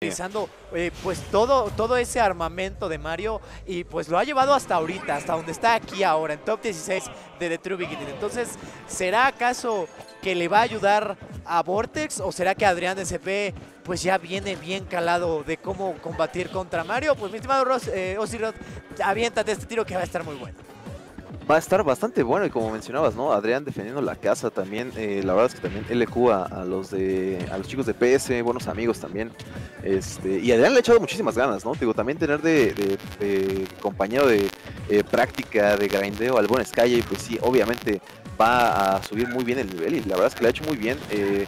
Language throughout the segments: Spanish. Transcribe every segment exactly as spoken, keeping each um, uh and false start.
utilizando eh, pues todo, todo ese armamento de Mario y pues lo ha llevado hasta ahorita, hasta donde está aquí ahora, en top dieciséis de The True Beginning. Entonces, ¿será acaso que le va a ayudar a Vortex o será que Adrián S P pues ya viene bien calado de cómo combatir contra Mario? Pues mi estimado Ross, eh, Ozzy-Rod, aviéntate este tiro que va a estar muy bueno. Va a estar bastante bueno y como mencionabas, ¿no? Adrián defendiendo la casa también, eh, la verdad es que también L Q a, a los de a los chicos de P S, buenos amigos también, este, y Adrián le ha echado muchísimas ganas, ¿no? Digo, también tener de, de, de compañero de eh, práctica, de grindeo al buen Sky, pues sí, obviamente va a subir muy bien el nivel y la verdad es que le ha hecho muy bien. eh,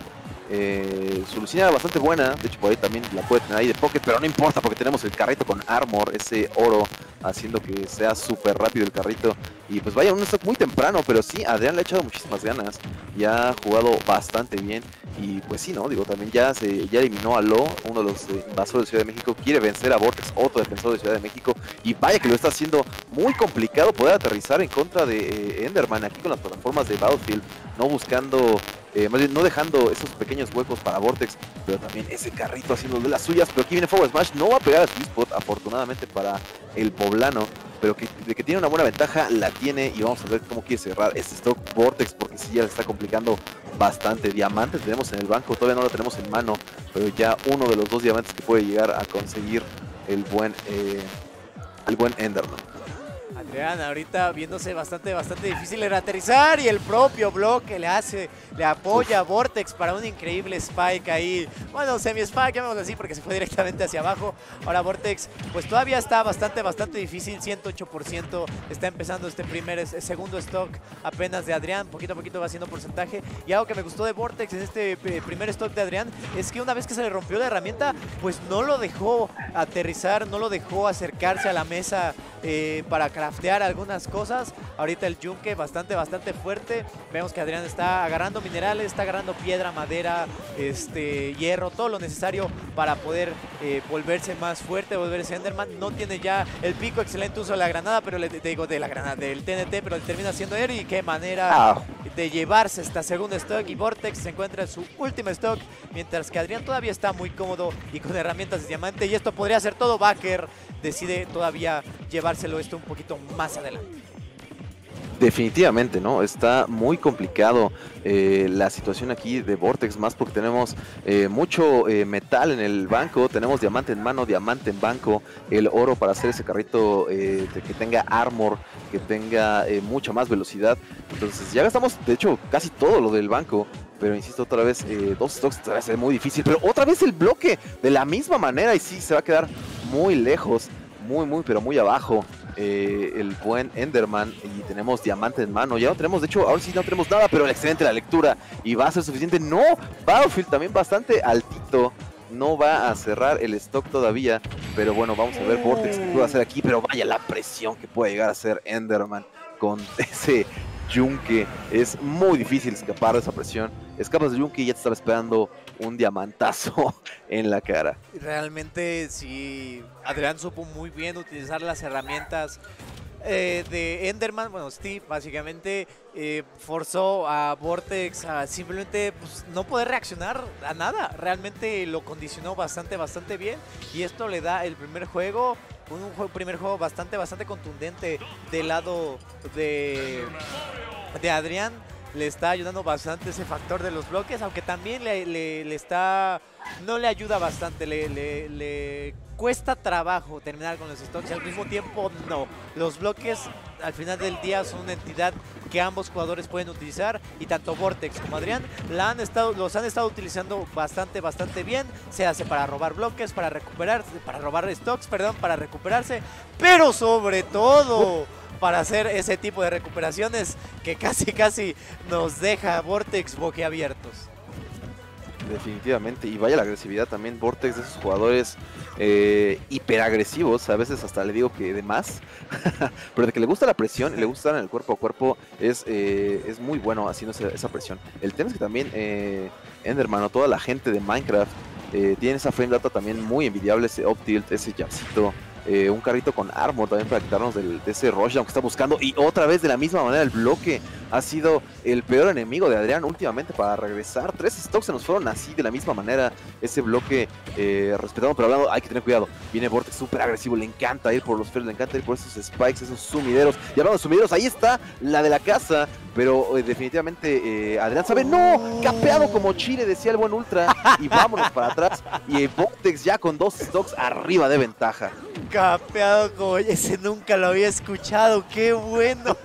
Eh, su Lucina bastante buena, de hecho por ahí también la puede tener ahí de pocket, pero no importa porque tenemos el carrito con armor, ese oro haciendo que sea súper rápido el carrito. Y pues vaya, un stock muy temprano, pero sí, Adrián le ha echado muchísimas ganas y ha jugado bastante bien. Y pues sí, ¿no? Digo, también ya se ya eliminó a Lo, uno de los eh, invasores de Ciudad de México, quiere vencer a Vortex, otro defensor de Ciudad de México. Y vaya que lo está haciendo muy complicado poder aterrizar en contra de eh, Enderman aquí con las plataformas de Battlefield, no buscando... Eh, más bien no dejando esos pequeños huecos para Vortex, pero también ese carrito haciendo de las suyas. Pero aquí viene Forward Smash, no va a pegar a Sweet Spot, afortunadamente para el poblano, pero que, de que tiene una buena ventaja, la tiene. Y vamos a ver cómo quiere cerrar este stock Vortex, porque sí ya le está complicando bastante. Diamante tenemos en el banco, todavía no lo tenemos en mano, pero ya uno de los dos diamantes que puede llegar a conseguir el buen, eh, el buen Enderman. Adrián ahorita viéndose bastante, bastante difícil el aterrizar y el propio bloque le hace, le apoya a Vortex para un increíble spike ahí. Bueno, semi-spike, llamémoslo así, porque se fue directamente hacia abajo. Ahora Vortex, pues todavía está bastante, bastante difícil, ciento ocho por ciento. Está empezando este primer, segundo stock apenas de Adrián, poquito a poquito va haciendo porcentaje. Y algo que me gustó de Vortex en este primer stock de Adrián es que una vez que se le rompió la herramienta, pues no lo dejó aterrizar, no lo dejó acercarse a la mesa eh, para craftear algunas cosas. Ahorita el yunque bastante, bastante fuerte. Vemos que Adrián está agarrando minerales, está agarrando piedra, madera, este, hierro, todo lo necesario para poder eh, volverse más fuerte, volverse Enderman. No tiene ya el pico, excelente uso de la granada, pero le te digo de la granada, del T N T, pero le termina haciendo él. Y qué manera ah. de llevarse esta segunda stock. Y Vortex se encuentra en su última stock, mientras que Adrián todavía está muy cómodo y con herramientas de diamante. Y esto podría ser todo. Backer decide todavía llevárselo esto un poquito más adelante. Definitivamente, ¿no? Está muy complicado eh, la situación aquí de Vortex, más porque tenemos eh, mucho eh, metal en el banco, tenemos diamante en mano, diamante en banco, el oro para hacer ese carrito eh, de que tenga armor, que tenga eh, mucha más velocidad. Entonces ya gastamos, de hecho, casi todo lo del banco. Pero insisto, otra vez, eh, dos stocks va a ser muy difícil. Pero otra vez el bloque de la misma manera. Y sí, se va a quedar muy lejos. Muy, muy, pero muy abajo. Eh, el buen Enderman. Y tenemos diamante en mano. Ya no tenemos, de hecho, ahora sí no tenemos nada. Pero excelente la lectura. Y va a ser suficiente. No, Battlefield también bastante altito. No va a cerrar el stock todavía. Pero bueno, vamos a ver Vortex que puede hacer aquí. Pero vaya la presión que puede llegar a hacer Enderman con ese yunque. Es muy difícil escapar de esa presión. Escapas del yunque y ya te estaba esperando un diamantazo en la cara. Realmente sí, Adrián supo muy bien utilizar las herramientas eh, de Enderman. Bueno, Steve básicamente eh, forzó a Vortex a simplemente pues, no poder reaccionar a nada. Realmente lo condicionó bastante, bastante bien. Y esto le da el primer juego, un, un juego, primer juego bastante, bastante contundente del lado de, de Adrián. Le está ayudando bastante ese factor de los bloques, aunque también le, le, le está, no le ayuda bastante, le, le, le cuesta trabajo terminar con los stocks y al mismo tiempo no. Los bloques al final del día son una entidad que ambos jugadores pueden utilizar y tanto Vortex como Adrián la han estado, los han estado utilizando bastante, bastante bien. Se hace para robar bloques, para recuperar, para robar stocks, perdón, para recuperarse, pero sobre todo para hacer ese tipo de recuperaciones que casi casi nos deja Vortex boquiabiertos. Definitivamente, y vaya la agresividad también Vortex de esos jugadores eh, hiperagresivos, a veces hasta le digo que de más, pero de que le gusta la presión y le gusta estar en el cuerpo a cuerpo, es, eh, es muy bueno haciendo esa, esa presión. El tema es que también eh, Enderman o toda la gente de Minecraft eh, tiene esa frame data también muy envidiable, ese up tilt, ese jumpcito, eh, un carrito con armor también para quitarnos del, de ese rushdown que está buscando. Y otra vez de la misma manera el bloque ha sido el peor enemigo de Adrián últimamente para regresar. Tres stocks se nos fueron así de la misma manera. Ese bloque eh, respetado, pero hablando, hay que tener cuidado. Viene Vortex súper agresivo, le encanta ir por los fears, le encanta ir por esos spikes, esos sumideros. Y hablando de sumideros, ahí está la de la casa. Pero eh, definitivamente eh, Adrián sabe, no, capeado como Chile, decía el buen Ultra. Y vámonos para atrás. Y eh, Vortex ya con dos stocks arriba de ventaja. Capeado como ese nunca lo había escuchado, qué bueno.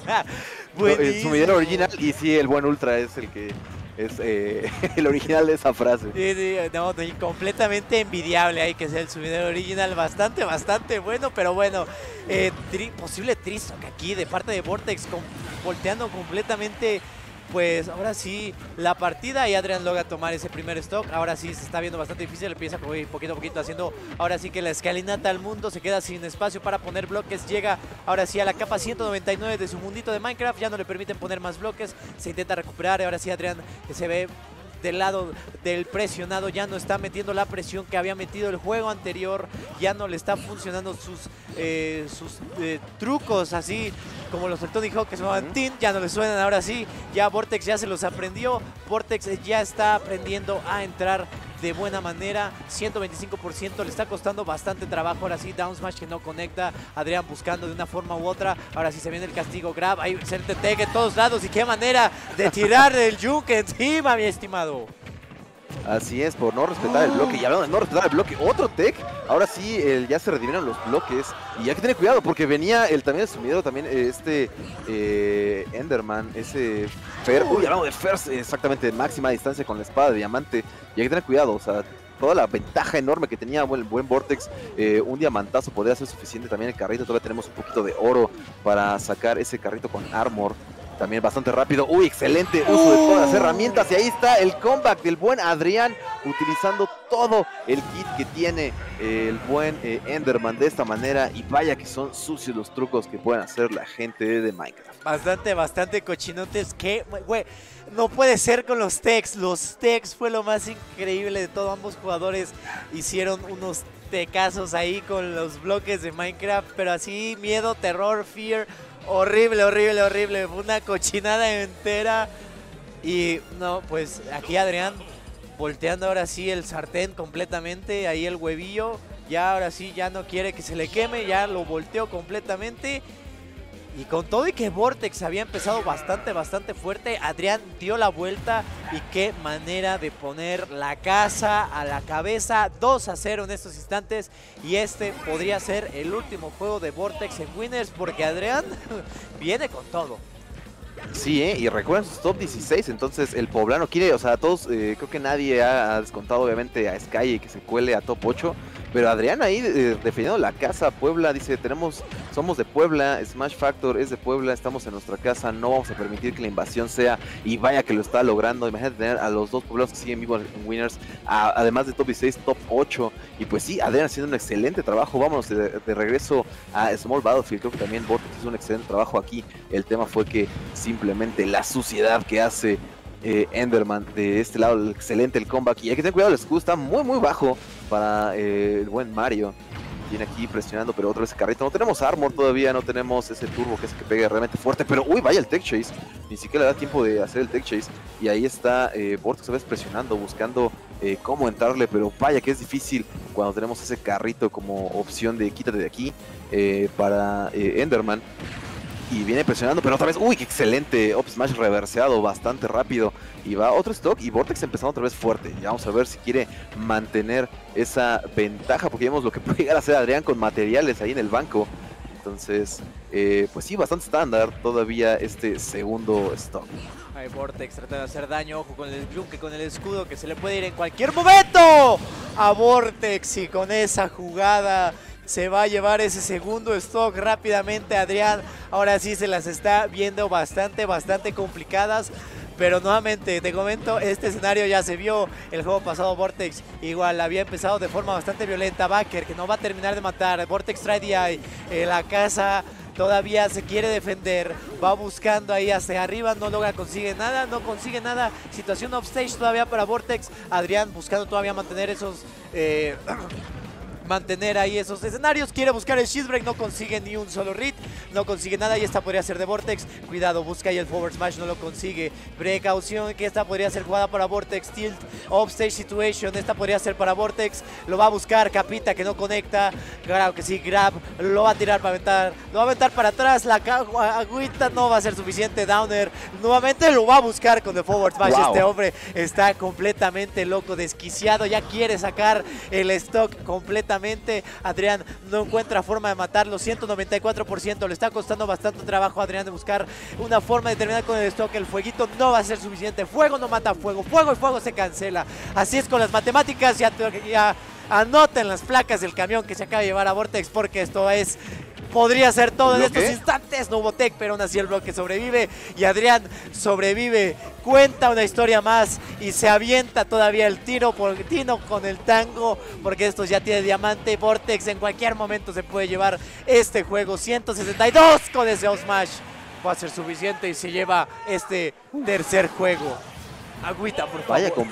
El sumidero original, y sí, el buen Ultra es el que es eh, el original de esa frase. Sí, sí, no, completamente envidiable ahí que sea el sumidero original, bastante, bastante bueno, pero bueno, eh, tri posible tristock aquí de parte de Vortex, con, volteando completamente, pues ahora sí la partida, y Adrián logra tomar ese primer stock. Ahora sí se está viendo bastante difícil, empieza poquito a poquito haciendo ahora sí que la escalinata al mundo, se queda sin espacio para poner bloques, llega ahora sí a la capa ciento noventa y nueve de su mundito de Minecraft, ya no le permiten poner más bloques, se intenta recuperar, ahora sí Adrián que se ve del lado del presionado, ya no está metiendo la presión que había metido el juego anterior, ya no le está funcionando sus, eh, sus eh, trucos así como los del Tony Hawk que sonaban uh-huh. tin, ya no le suenan ahora sí, ya Vortex ya se los aprendió, Vortex ya está aprendiendo a entrar de buena manera, ciento veinticinco por ciento, le está costando bastante trabajo, ahora sí, down smash que no conecta, Adrián buscando de una forma u otra, ahora sí se viene el castigo, grab, hay excelente tag en todos lados, y qué manera de tirar el juke encima, mi estimado. Así es, por no respetar el bloque. Y hablando de no respetar el bloque, otro tech. Ahora sí, el, ya se redimieron los bloques. Y hay que tener cuidado porque venía el también el sumidero, también este eh, Enderman, ese Fer. Uy, hablando de Fer, exactamente, de máxima distancia con la espada de diamante. Y hay que tener cuidado, o sea, toda la ventaja enorme que tenía el buen Vortex, eh, un diamantazo podría ser suficiente. También el carrito, todavía tenemos un poquito de oro para sacar ese carrito con armor. También bastante rápido. Uy, excelente uso de todas las herramientas. Y ahí está el comeback del buen Adrián, utilizando todo el kit que tiene eh, el buen eh, Enderman de esta manera. Y vaya que son sucios los trucos que pueden hacer la gente de Minecraft. Bastante, bastante cochinotes. Que, güey, no puede ser con los techs. Los techs fue lo más increíble de todo. Ambos jugadores hicieron unos tecazos ahí con los bloques de Minecraft. Pero así, miedo, terror, fear. Horrible, horrible, horrible. Una cochinada entera. Y no, pues aquí Adrián volteando ahora sí el sartén completamente. Ahí el huevillo. Ya ahora sí ya no quiere que se le queme. Ya lo volteó completamente. Y con todo y que Vortex había empezado bastante, bastante fuerte, Adrián dio la vuelta y qué manera de poner la casa a la cabeza. dos a cero en estos instantes y este podría ser el último juego de Vortex en Winners porque Adrián viene con todo. Sí, ¿eh? Y recuerden sus top dieciséis, entonces el poblano quiere, o sea, todos, eh, creo que nadie ha, ha descontado obviamente a Sky y que se cuele a top ocho, pero Adrián ahí eh, defendiendo la casa. Puebla dice, tenemos, somos de Puebla, Smash Factor es de Puebla, estamos en nuestra casa, no vamos a permitir que la invasión sea, y vaya que lo está logrando. Imagínate tener a los dos pueblos que siguen vivos en Winners, a, además de top dieciséis, top ocho, y pues sí, Adrián haciendo un excelente trabajo. Vámonos de, de regreso a Small Battlefield, creo que también Vortex hizo un excelente trabajo aquí. El tema fue que simplemente la suciedad que hace eh, Enderman de este lado, excelente el comeback, y hay que tener cuidado, el escudo está muy muy bajo para eh, el buen Mario. Viene aquí presionando, pero otra vez el carrito. No tenemos armor todavía, no tenemos ese turbo que es el que pegue realmente fuerte, pero uy, vaya el tech chase, ni siquiera le da tiempo de hacer el tech chase, y ahí está eh, Vortex a veces presionando, buscando eh, cómo entrarle, pero vaya que es difícil cuando tenemos ese carrito como opción de quítate de aquí eh, para eh, Enderman. Y viene presionando, pero otra vez, uy, qué excelente up smash reverseado, bastante rápido. Y va otro stock y Vortex empezando otra vez fuerte. Ya vamos a ver si quiere mantener esa ventaja, porque vemos lo que puede llegar a hacer Adrián con materiales ahí en el banco. Entonces, eh, pues sí, bastante estándar todavía este segundo stock. Hay Vortex tratando de hacer daño, ojo con el yunque, con el escudo que se le puede ir en cualquier momento a Vortex, y con esa jugada se va a llevar ese segundo stock rápidamente Adrián. Ahora sí se las está viendo bastante, bastante complicadas. Pero nuevamente, te comento, este escenario ya se vio el juego pasado. Vortex igual había empezado de forma bastante violenta. Backer que no va a terminar de matar. Vortex trae D I, eh, la casa todavía se quiere defender. Va buscando ahí hacia arriba, no logra, consigue nada, no consigue nada. Situación offstage todavía para Vortex. Adrián buscando todavía mantener esos... Eh, mantener ahí esos escenarios. Quiere buscar el shield break, no consigue ni un solo read, no consigue nada y esta podría ser de Vortex. Cuidado, busca ahí el forward smash, no lo consigue. Precaución que esta podría ser jugada para Vortex. Tilt, offstage situation, esta podría ser para Vortex. Lo va a buscar, Capita que no conecta. Claro que sí, grab, lo va a tirar para aventar, lo va a aventar para atrás. La agüita no va a ser suficiente. Downer nuevamente lo va a buscar con el forward smash. Wow. Este hombre está completamente loco, desquiciado, ya quiere sacar el stock completamente. Adrián no encuentra forma de matarlo, ciento noventa y cuatro por ciento, le está costando bastante trabajo a Adrián de buscar una forma de terminar con el stock. El fueguito no va a ser suficiente, fuego no mata fuego, fuego y fuego se cancela. Así es con las matemáticas, ya, ya anoten las placas del camión que se acaba de llevar a Vortex, porque esto es... podría ser todo en estos instantes. No hubo tech, pero aún así el bloque sobrevive. Y Adrián sobrevive. Cuenta una historia más. Y se avienta todavía el tiro por tino con el tango. Porque estos ya tiene diamante. Vortex en cualquier momento se puede llevar este juego. ciento sesenta y dos con ese Up Smash. Va a ser suficiente y se lleva este tercer juego. Agüita, por favor. Vaya con...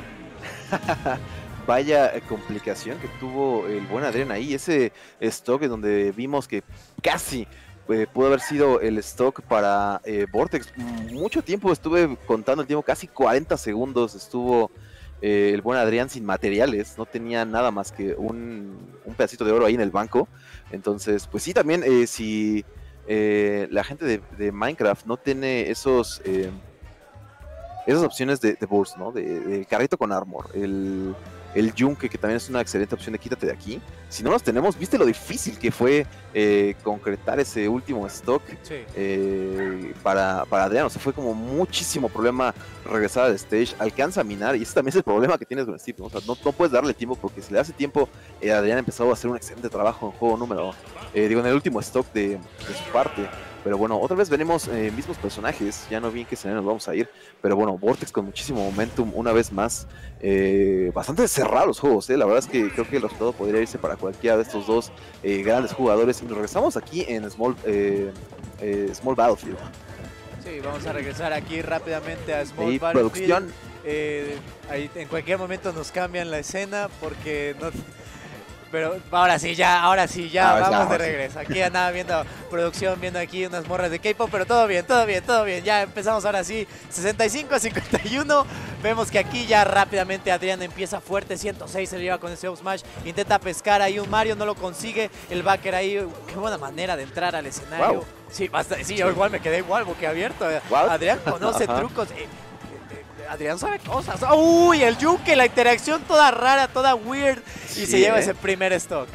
Vaya complicación que tuvo el buen Adrián ahí. Ese stock en donde vimos que casi eh, pudo haber sido el stock para eh, Vortex. Mucho tiempo estuve contando el tiempo, casi cuarenta segundos estuvo eh, el buen Adrián sin materiales. No tenía nada más que un, un pedacito de oro ahí en el banco. Entonces, pues sí, también eh, si eh, la gente de, de Minecraft no tiene esos... Eh, esas opciones de, de burst, ¿no? De, de carrito con armor, el... el yunque, que también es una excelente opción de quítate de aquí. Si no los tenemos, viste lo difícil que fue eh, concretar ese último stock. Sí. eh, para, para Adrián. O sea, fue como muchísimo problema regresar al stage. Alcanza a minar y ese también es el problema que tienes con Steve, ¿no? O sea, no, no puedes darle tiempo porque si le das tiempo, eh, Adrián empezó a hacer un excelente trabajo en juego número, eh, digo, en el último stock de, de su parte. Pero bueno, otra vez veremos eh, mismos personajes, ya no vi en qué escenario nos vamos a ir, pero bueno, Vortex con muchísimo momentum, una vez más, eh, bastante cerrados los juegos, eh. La verdad es que creo que el resultado podría irse para cualquiera de estos dos eh, grandes jugadores, y nos regresamos aquí en Small, eh, eh, Small Battlefield. Sí, vamos a regresar aquí rápidamente a Small y Battlefield. Producción. Eh, ahí en cualquier momento nos cambian la escena porque no... Pero ahora sí, ya, ahora sí, ya ah, vamos ya, de regreso. Aquí andaba viendo producción, viendo aquí unas morras de K-pop, pero todo bien, todo bien, todo bien. Ya empezamos ahora sí, sesenta y cinco a cincuenta y uno. Vemos que aquí ya rápidamente Adrián empieza fuerte, ciento seis se le lleva con ese Up Smash. Intenta pescar ahí un Mario, no lo consigue. El backer ahí, qué buena manera de entrar al escenario. Wow. Sí, basta, sí, yo igual me quedé igual boquiabierto. What? Adrián conoce trucos. Eh, Adrián sabe cosas. Uy, el yunque, la interacción toda rara, toda weird. Y sí, se lleva eh. ese primer stock.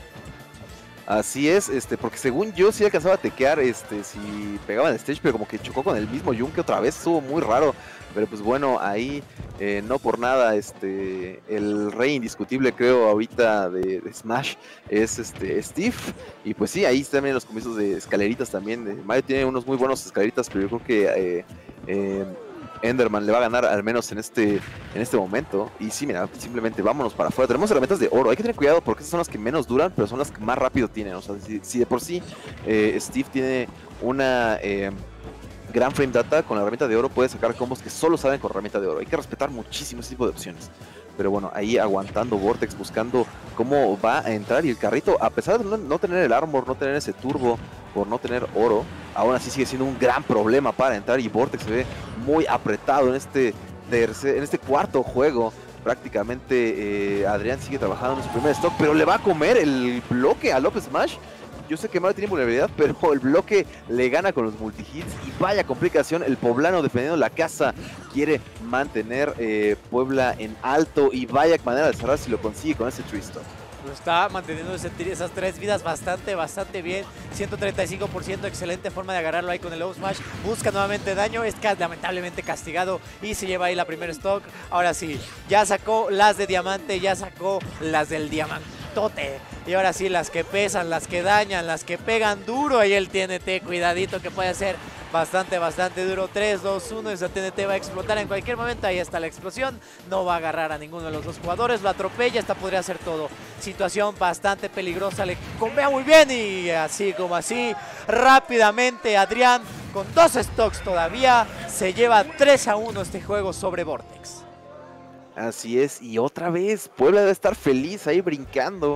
Así es, este, porque según yo sí alcanzaba a tequear este, si pegaba en el stage, pero como que chocó con el mismo yunque otra vez, estuvo muy raro. Pero pues bueno, ahí eh, no por nada, este, el rey indiscutible creo ahorita de, de Smash es este Steve. Y pues sí, ahí también los comienzos de escaleritas también. Mario tiene unos muy buenos escaleritas, pero yo creo que... Eh, eh, Enderman le va a ganar al menos en este en este momento. Y sí, mira, simplemente vámonos para afuera. Tenemos herramientas de oro. Hay que tener cuidado porque esas son las que menos duran, pero son las que más rápido tienen. O sea, si, si de por sí eh, Steve tiene una eh, gran frame data, con la herramienta de oro puede sacar combos que solo saben con herramienta de oro. Hay que respetar muchísimo ese tipo de opciones. Pero bueno, ahí aguantando Vortex, buscando cómo va a entrar. Y el carrito, a pesar de no, no tener el armor, no tener ese turbo, por no tener oro, aún así sigue siendo un gran problema para entrar. Y Vortex se ve muy apretado en este tercer, en este cuarto juego. Prácticamente eh, Adrián sigue trabajando en su primer stock, pero le va a comer el bloque al Up Smash. Yo sé que Mario tiene vulnerabilidad, pero el bloque le gana con los multihits. Y vaya complicación, el poblano defendiendo la casa quiere mantener eh, Puebla en alto. Y vaya manera de cerrar si lo consigue con ese tree stock. Lo está manteniendo ese, esas tres vidas bastante, bastante bien. ciento treinta y cinco por ciento, excelente forma de agarrarlo ahí con el Up Smash. Busca nuevamente daño, es lamentablemente castigado y se lleva ahí la primera stock. Ahora sí, ya sacó las de diamante, ya sacó las del diamantote. Y ahora sí, las que pesan, las que dañan, las que pegan duro. Ahí el T N T, cuidadito que puede ser bastante, bastante duro. tres, dos, uno, esa T N T va a explotar en cualquier momento. Ahí está la explosión. No va a agarrar a ninguno de los dos jugadores. Lo atropella, esta podría ser todo. Situación bastante peligrosa, le convea muy bien. Y así como así, rápidamente Adrián, con dos stocks todavía, se lleva tres a uno este juego sobre Vortex. Así es, y otra vez, Puebla debe estar feliz ahí brincando.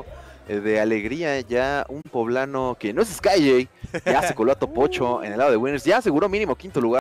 eh, de alegría, ya un poblano que no es Sky J, ya se coló a top ocho en el lado de Winners, ya aseguró mínimo quinto lugar.